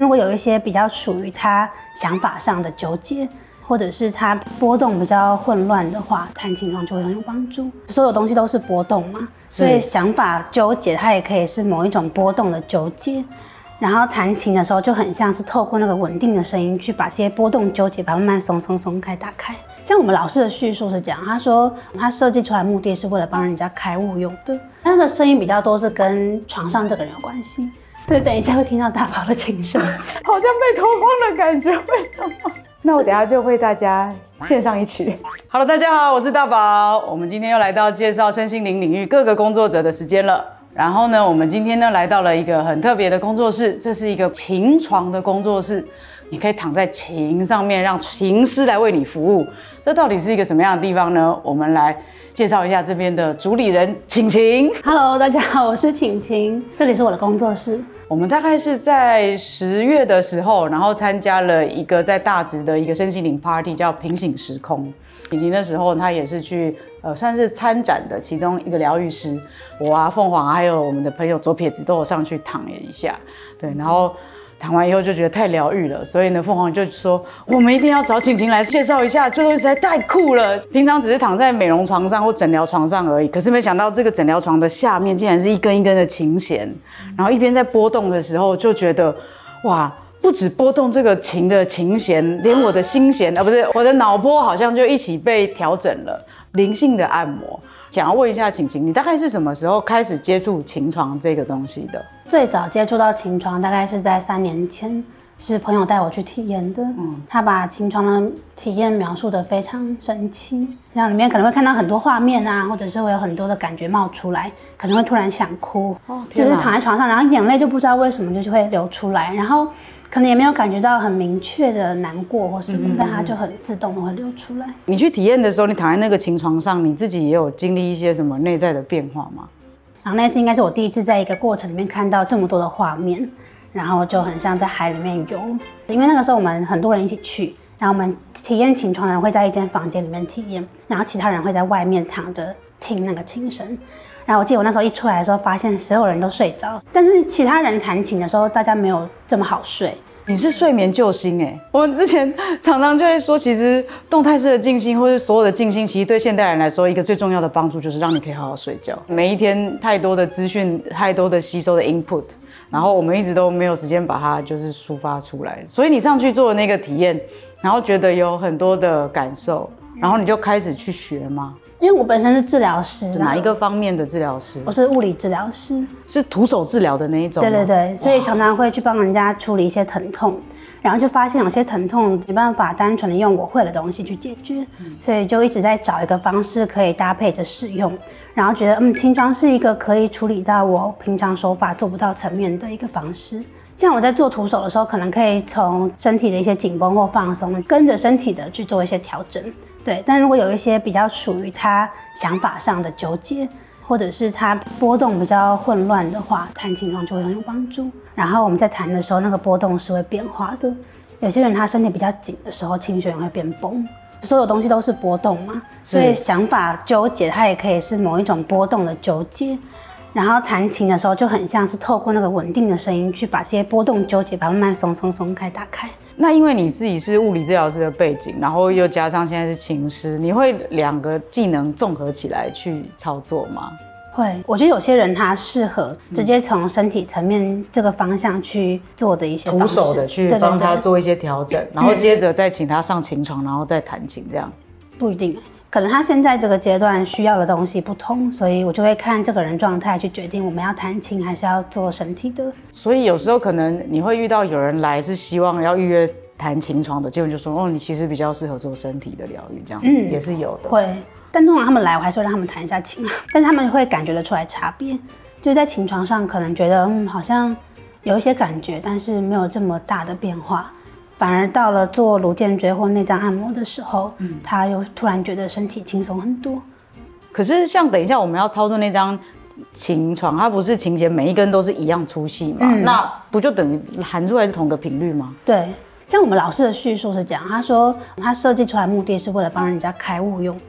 如果有一些比较属于他想法上的纠结，或者是他波动比较混乱的话，弹琴床就会很有帮助。所有东西都是波动嘛，所以想法纠结它也可以是某一种波动的纠结。然后弹琴的时候就很像是透过那个稳定的声音去把这些波动纠结把它慢慢松开打开。像我们老师的叙述是这样，他说他设计出来的目的是为了帮人家开悟用的，那个声音比较多是跟床上这个人有关系。对，等一下会听到大宝的琴声，好像被脱光的感觉，为什么？ 那我等一下就为大家献上一曲。 Hello， 大家好，我是大宝。我们今天又来到介绍身心灵领域各个工作者的时间了。然后呢，我们今天呢来到了一个很特别的工作室，这是一个琴床的工作室。你可以躺在琴上面，让琴师来为你服务。这到底是一个什么样的地方呢？我们来介绍一下这边的主理人晴晴。 Hello， 大家好，我是晴晴，这里是我的工作室。 我们大概是在10月的时候，然后参加了一个在大直的一个身心灵 party， 叫平行时空。以及那时候他也是去算是参展的其中一个疗愈师。我啊，凤凰还有我们的朋友左撇子都有上去躺了一下，对，然后躺完以后就觉得太疗愈了，所以呢，凤凰就说我们一定要找晴晴来介绍一下，这东西实在太酷了。平常只是躺在美容床上或诊疗床上而已，可是没想到这个诊疗床的下面竟然是一根一根的琴弦，然后一边在波动的时候就觉得哇，不止波动这个琴的琴弦，连我的心弦不是我的脑波好像就一起被调整了，灵性的按摩。想要问一下晴晴，你大概是什么时候开始接触琴床这个东西的？ 最早接触到琴床大概是在3年前，是朋友带我去体验的。他把琴床的体验描述得非常神奇，像里面可能会看到很多画面啊，或者是会有很多的感觉冒出来，可能会突然想哭，就是躺在床上，然后眼泪就不知道为什么就是会流出来，然后可能也没有感觉到很明确的难过或什么，但它就很自动的会流出来。 你去体验的时候，你躺在那个琴床上，你自己也有经历一些什么内在的变化吗？ 然后那次应该是我第一次在一个过程里面看到这么多的画面，然后就很像在海里面游。因为那个时候我们很多人一起去，然后我们体验琴床的人会在一间房间里面体验，然后其他人会在外面躺着听那个琴声。然后我记得我那时候一出来的时候，发现所有人都睡着，但是其他人弹琴的时候，大家没有这么好睡。 你是睡眠救星哎！我们之前常常就会说，其实动态式的静心，或是所有的静心，其实对现代人来说，一个最重要的帮助就是让你可以好好睡觉。每一天太多的资讯，太多的吸收的 input， 然后我们一直都没有时间把它就是抒发出来。所以你上去做的那个体验，然后觉得有很多的感受，然后你就开始去学吗？ 因为我本身是治疗师， 哪一个方面的治疗师？ 我是物理治疗师， 是徒手治疗的那一种。 对对对，所以常常会去帮人家处理一些疼痛，然后就发现有些疼痛没办法单纯的用我会的东西去解决，所以就一直在找一个方式可以搭配着使用，然后觉得琴床是一个可以处理到我平常手法做不到层面的一个方式。像我在做徒手的时候，可能可以从身体的一些紧绷或放松，跟着身体的去做一些调整。对，但如果有一些比较属于他想法上的纠结，或者是他波动比较混乱的话，弹琴床就会很有帮助。然后我们在弹的时候，那个波动是会变化的。有些人他身体比较紧的时候，琴弦会变绷。所有东西都是波动嘛，所以想法纠结它也可以是某一种波动的纠结。然后弹琴的时候就很像是透过那个稳定的声音去把这些波动纠结把它慢慢松开打开。 那因为你自己是物理治疗师的背景，然后又加上现在是琴师，你会2个技能综合起来去操作吗？ 会，我觉得有些人他适合直接从身体层面这个方向去做的一些方式， 徒手的去帮他做一些调整，然后接着再请他上琴床，然后再弹琴这样。 不一定，可能他现在这个阶段需要的东西不同，所以我就会看这个人状态去决定我们要弹琴还是要做身体的。 所以有时候可能你会遇到有人来是希望要预约弹琴床的，结果就说哦，你其实比较适合做身体的疗愈，这样子也是有的。 会，但通常他们来，我还是会让他们弹一下琴，但是他们会感觉得出来差别，就是在琴床上可能觉得好像有一些感觉，但是没有这么大的变化。反而到了做颅颈椎或内脏按摩的时候，他又突然觉得身体轻松很多。 可是像等一下我们要操作那张琴床，它不是琴弦每一根都是一样粗细嘛？那不就等于弹出来是同个频率吗？ 对，像我们老师的叙述是这样，他说他设计出来的目的是为了帮人家开悟用的，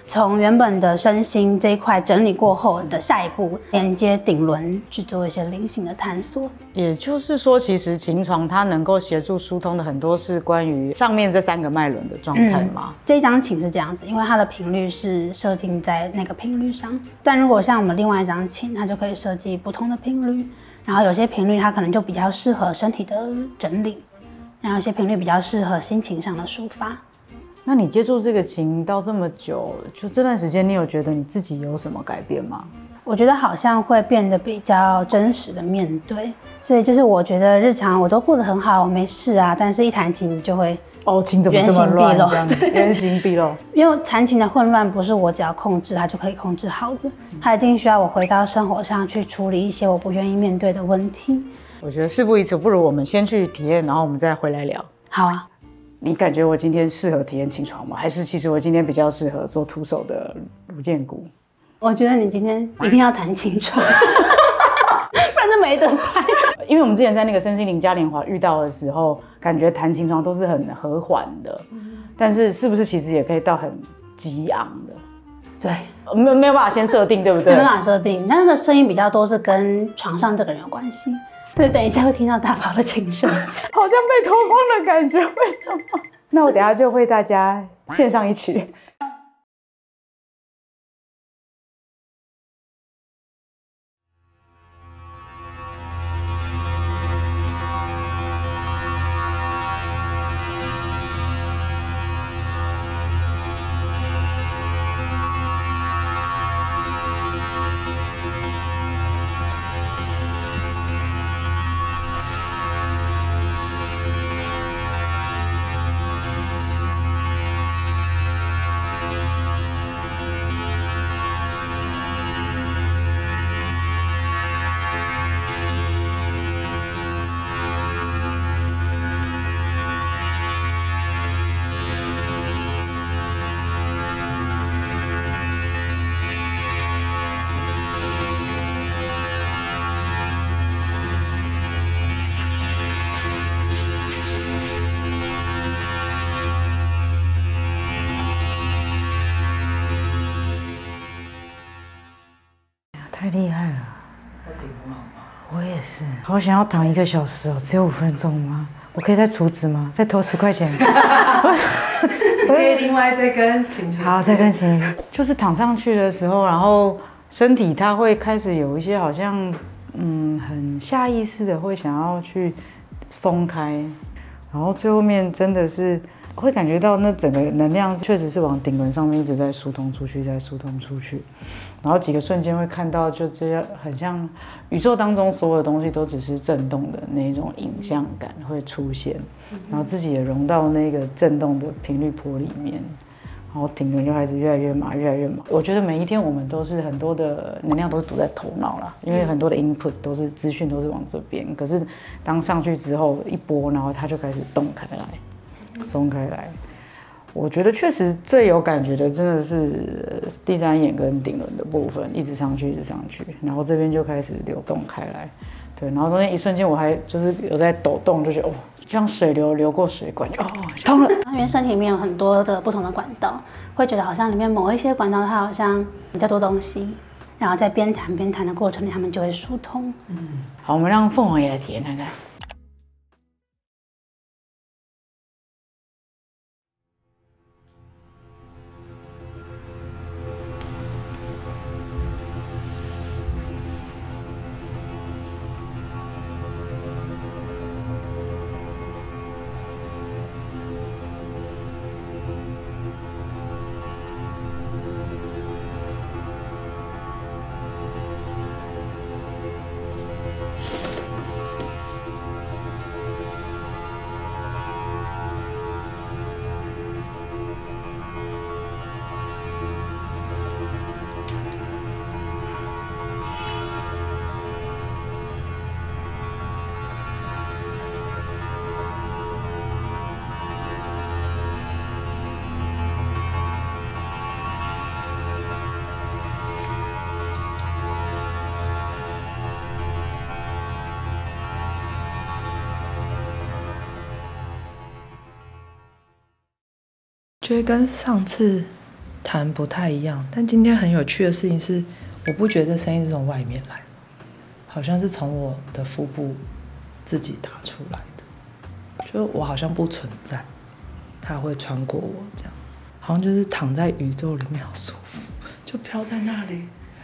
从原本的身心这一块整理过后的下一步，连接顶轮去做一些灵性的探索。 也就是说，其实琴床它能够协助疏通的很多是关于上面这3个脉轮的状态嘛。 这张琴是这样子，因为它的频率是设定在那个频率上，但如果像我们另外一张琴，它就可以设计不同的频率，然后有些频率它可能就比较适合身体的整理，然后有些频率比较适合心情上的抒发。 那你接触这个琴到这么久，就这段时间，你有觉得你自己有什么改变吗？ 我觉得好像会变得比较真实的面对，所以就是我觉得日常我都过得很好，我没事啊，但是一弹琴就会琴怎么这么乱？这样子原形毕露。因为弹琴的混乱不是我只要控制它就可以控制好的，它一定需要我回到生活上去处理一些我不愿意面对的问题。 我觉得事不宜迟，不如我们先去体验，然后我们再回来聊。 好啊。 你感觉我今天适合体验琴床吗？还是其实我今天比较适合做徒手的乳剑鼓？ 我觉得你今天一定要弹琴床，不然就没得拍。 因为我们之前在那个身心灵嘉年华遇到的时候，感觉弹琴床都是很和缓的，但是不是其实也可以到很激昂的？ 对， 没有办法先设定，对不对？ 没办法设定，但那个声音比较多是跟床上这个人有关系。对，等一下会听到大宝的琴声， 好像被脱光的感觉，为什么？ 那我等一下就为大家献上一曲。 太厉害了！我顶很好吗？我也是，好想要躺1个小时哦，只有5分钟吗？我可以再储值吗？再投10块钱？ 可以另外再跟晴晴。 好，再跟晴晴。就是躺上去的时候，然后身体它会开始有一些好像很下意识的会想要去松开，然后最后面真的是会感觉到那整个能量确实是往顶轮上面一直在疏通出去，在疏通出去。然后几个瞬间会看到，就这样很像宇宙当中所有东西都只是震动的那种影像感会出现，然后自己也融到那个震动的频率波里面，然后顶轮就开始越来越麻，越来越麻。我觉得每一天我们都是很多的能量都是堵在头脑啦，因为很多的 input 都是资讯都是往这边，可是当上去之后一波，然后它就开始动开来，松开来。我觉得确实最有感觉的真的是第3眼跟顶轮的部分，一直上去，一直上去，然后这边就开始流动开来，对，然后中间一瞬间我还就是有在抖动，就觉得哦，就像水流流过水管，哦，通了。 因为身体里面有很多的不同的管道，会觉得好像里面某一些管道它好像比较多东西，然后在边弹边弹的过程里，它们就会疏通。 好，我们让凤凰也来体验看看。 觉得跟上次弹不太一样。但今天很有趣的事情是，我不觉得声音是从外面来，好像是从我的腹部自己打出来的，就我好像不存在，它会穿过我这样，好像就是躺在宇宙里面，好舒服，就飘在那里，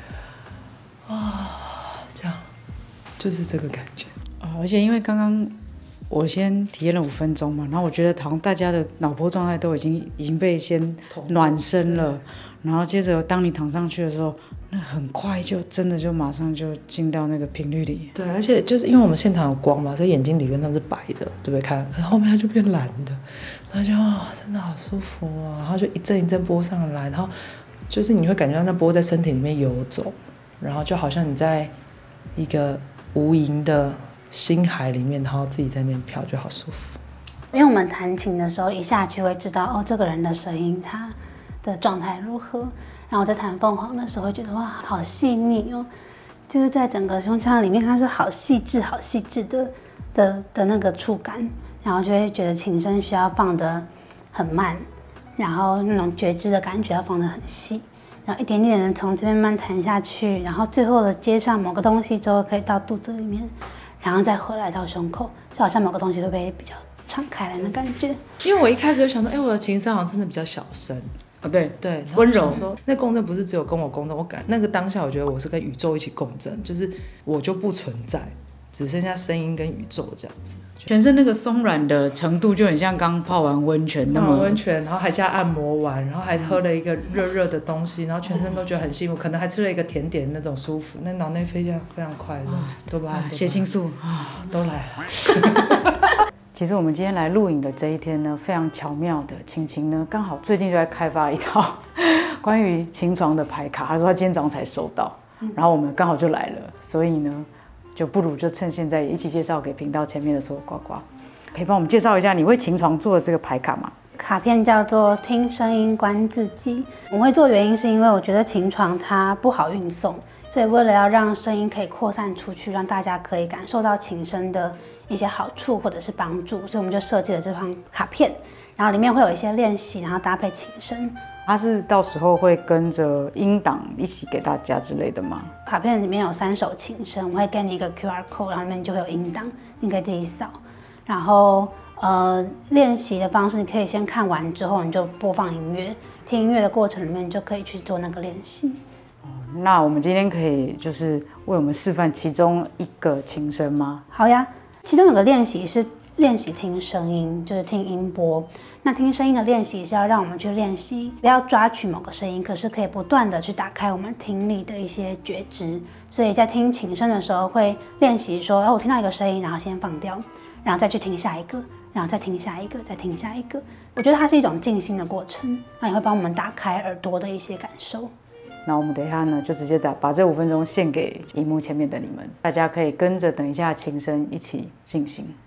这样，就是这个感觉。 而且因为刚刚我先体验了5分钟嘛，然后我觉得好像大家的脑波状态都已经被先暖身了，然后接着当你躺上去的时候，那很快就真的就马上就进到那个频率里。 对，而且就是因为我们现场有光嘛，所以眼睛理论上是白的，对不对？看，可是后面它就变蓝的，然后就真的好舒服啊，然后就一阵一阵波上来，然后就是你会感觉到那波在身体里面游走，然后就好像你在一个无垠的心海里面，然后自己在那边飘，就好舒服。 因为我们弹琴的时候，一下就会知道哦，这个人的声音他的状态如何。然后我在弹凤凰的时候，会觉得哇，好细腻哦，就是在整个胸腔里面，它是好细致、好细致的那个触感。然后就会觉得琴声需要放得很慢，然后那种觉知的感觉要放得很细，然后一点点的从这边慢慢弹下去，然后最后的接上某个东西之后，可以到肚子里面。然后再回来到胸口，就好像某个东西会被比较敞开来的感觉。 因为我一开始就想到，我的琴声好像真的比较小声。对，温柔。说那共振不是只有跟我共振，我感那个当下，我觉得我是跟宇宙一起共振，就是我就不存在，只剩下声音跟宇宙这样子。 全身那个松软的程度就很像刚泡完温泉那么。 温泉，然后还加按摩完，然后还喝了一个热热的东西，然后全身都觉得很幸福，可能还吃了一个甜点那种舒服，那脑内啡非常快乐，多巴胺、 血清素都来了。 其实我们今天来录影的这一天呢，非常巧妙的，晴晴呢刚好最近就在开发一套关于琴床的牌卡，她说她今天早上才收到，然后我们刚好就来了，所以呢就不如就趁现在也一起介绍给频道前面的所有呱呱，可以帮我们介绍一下你为琴床做的这个牌卡吗？ 卡片叫做听声音观自己。我会做原因是因为我觉得琴床它不好运送，所以为了要让声音可以扩散出去，让大家可以感受到琴声的一些好处或者是帮助，所以我们就设计了这张卡片，然后里面会有一些练习，然后搭配琴声。 它是到时候会跟着音档一起给大家之类的吗？ 卡片里面有3首琴声，我会给你一个 QR code， 然后里面就会有音档，你可以自己扫。然后练习的方式，你可以先看完之后，你就播放音乐，听音乐的过程里面，你就可以去做那个练习。 那我们今天可以就是为我们示范其中一个琴声吗？ 好呀，其中有个练习是练习听声音，就是听音波。那听声音的练习是要让我们去练习，不要抓取某个声音，可是可以不断的去打开我们听力的一些觉知。所以在听琴声的时候，会练习说，我听到一个声音，然后先放掉，然后再去听下一个，然后再听下一个，再听下一个。我觉得它是一种静心的过程，那也会帮我们打开耳朵的一些感受。 那我们等一下呢，就直接把这5分钟献给荧幕前面的你们，大家可以跟着等一下琴声一起进行。